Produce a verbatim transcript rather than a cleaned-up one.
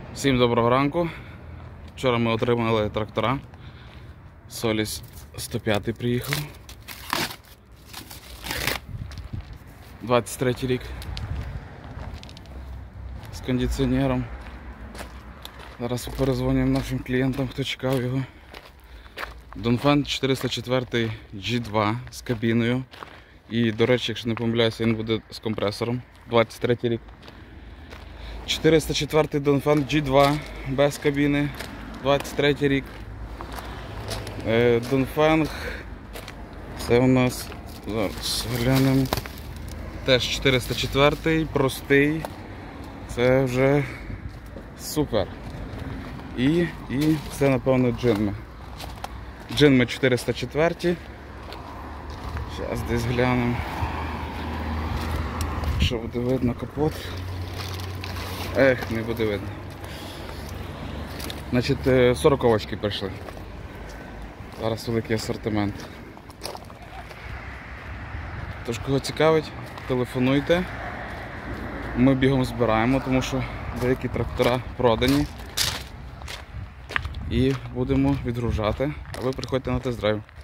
Всім доброго ранку. Вчора ми отримали трактора. Соліс сто п'ять приїхав. двадцять третій рік. З кондиціонером. Зараз перезвонимо нашим клієнтам, хто чекав його. Донфен чотириста чотири джі два з кабіною. І, до речі, якщо не помиляюся, він буде з компресором. двадцять третій рік. чотириста чотири Донфен джі два без кабіни, двадцять третій рік. Донфен, це у нас, зараз глянемо, теж чотириста чотири, простий, це вже супер. І, і це, напевно, джинми. Джинми чотириста чотири. Зараз десь глянемо, що буде видно капот. Ех, не буде видно. Значить, сороковочки прийшли. Зараз великий асортимент. Тож, кого цікавить, телефонуйте. Ми бігом збираємо, тому що деякі трактора продані. І будемо відгружати. А ви приходьте на тест-драйв.